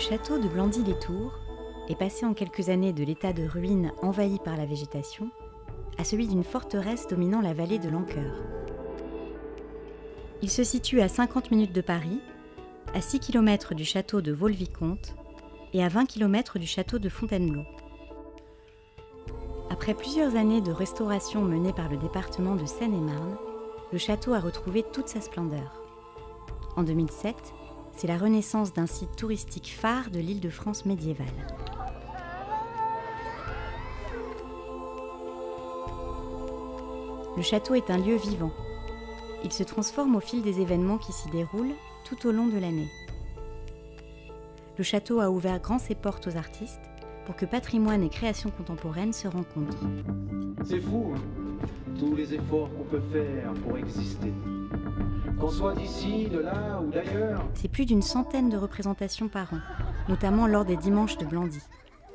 château de Blandy-les-Tours est passé en quelques années de l'état de ruine envahi par la végétation à celui d'une forteresse dominant la vallée de l'Anqueur. Il se situe à 50 minutes de Paris, à 6 km du château de Vaux-le-Vicomte et à 20 km du château de Fontainebleau. Après plusieurs années de restauration menée par le département de Seine-et-Marne, le château a retrouvé toute sa splendeur. En 2007, c'est la renaissance d'un site touristique phare de l'Île-de-France médiévale. Le château est un lieu vivant. Il se transforme au fil des événements qui s'y déroulent tout au long de l'année. Le château a ouvert grand ses portes aux artistes pour que patrimoine et création contemporaine se rencontrent. C'est fou, hein, tous les efforts qu'on peut faire pour exister. Qu'on soit d'ici, de là ou d'ailleurs. C'est plus d'une centaine de représentations par an, notamment lors des dimanches de Blandy.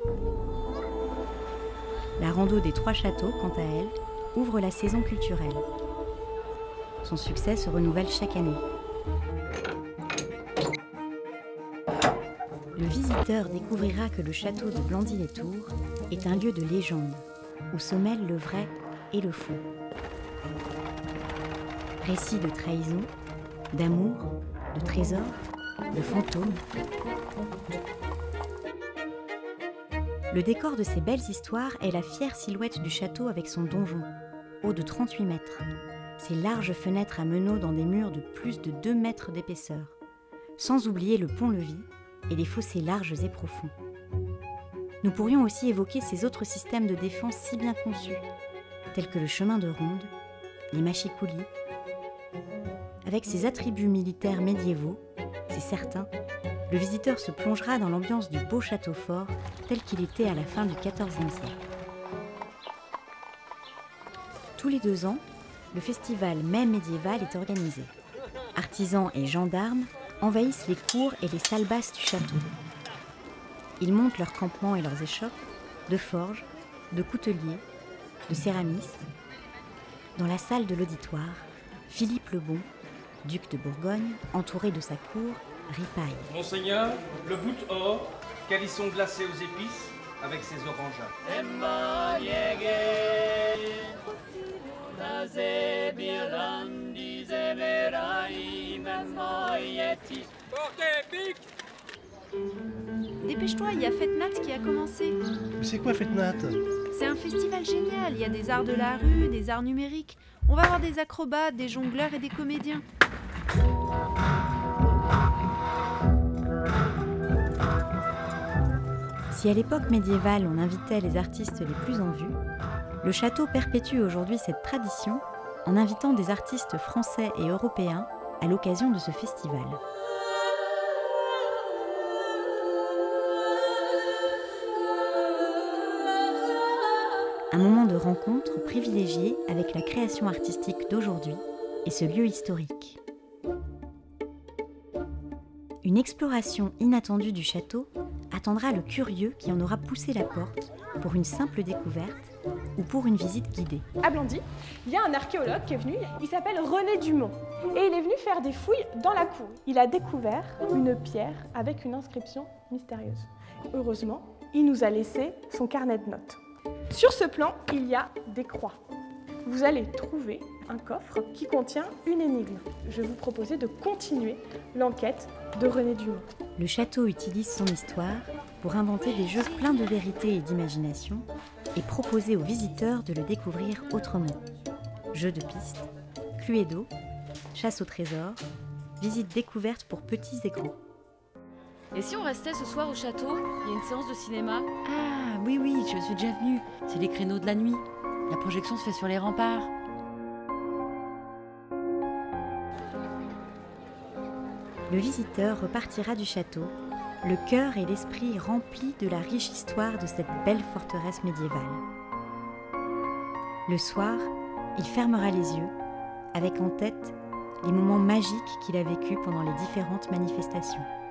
La rando des Trois Châteaux, quant à elle, ouvre la saison culturelle. Son succès se renouvelle chaque année. Le visiteur découvrira que le château de Blandy-les-Tours est un lieu de légende, où se mêlent le vrai et le faux. Récits de trahison, d'amour, de trésors, de fantômes. Le décor de ces belles histoires est la fière silhouette du château avec son donjon, haut de 38 mètres. Ses larges fenêtres à meneaux dans des murs de plus de 2 mètres d'épaisseur, sans oublier le pont-levis et les fossés larges et profonds. Nous pourrions aussi évoquer ces autres systèmes de défense si bien conçus, tels que le chemin de ronde, les machicoulis. Avec ses attributs militaires médiévaux, c'est certain, le visiteur se plongera dans l'ambiance du beau château fort tel qu'il était à la fin du XIVe siècle. Tous les 2 ans, le festival Mai médiéval est organisé. Artisans et gendarmes envahissent les cours et les salles basses du château. Ils montent leurs campements et leurs échoppes de forges, de couteliers, de céramistes. Dans la salle de l'auditoire, Philippe le Bon, duc de Bourgogne, entouré de sa cour, ripaille. Monseigneur, le bout or, calisson glacé aux épices, avec ses orangeats. Dépêche-toi, il y a Fête Nat qui a commencé. Mais c'est quoi Fête Nat? C'est un festival génial, il y a des arts de la rue, des arts numériques. On va voir des acrobates, des jongleurs et des comédiens. Si à l'époque médiévale on invitait les artistes les plus en vue, le château perpétue aujourd'hui cette tradition en invitant des artistes français et européens à l'occasion de ce festival. Un moment de rencontre privilégié avec la création artistique d'aujourd'hui et ce lieu historique. Une exploration inattendue du château attendra le curieux qui en aura poussé la porte pour une simple découverte ou pour une visite guidée. À Blandy, il y a un archéologue qui est venu, il s'appelle René Dumont. Et il est venu faire des fouilles dans la cour. Il a découvert une pierre avec une inscription mystérieuse. Heureusement, il nous a laissé son carnet de notes. Sur ce plan, il y a des croix. Vous allez trouver un coffre qui contient une énigme. Je vais vous proposer de continuer l'enquête de René Dumont. Le château utilise son histoire pour inventer des jeux pleins de vérité et d'imagination et proposer aux visiteurs de le découvrir autrement. Jeux de piste, cluedo, chasse au trésor, visite découverte pour petits et gros. Et si on restait ce soir au château, il y a une séance de cinéma. Ah oui, je suis déjà venue. C'est les créneaux de la nuit. La projection se fait sur les remparts. Le visiteur repartira du château, le cœur et l'esprit remplis de la riche histoire de cette belle forteresse médiévale. Le soir, il fermera les yeux, avec en tête les moments magiques qu'il a vécus pendant les différentes manifestations.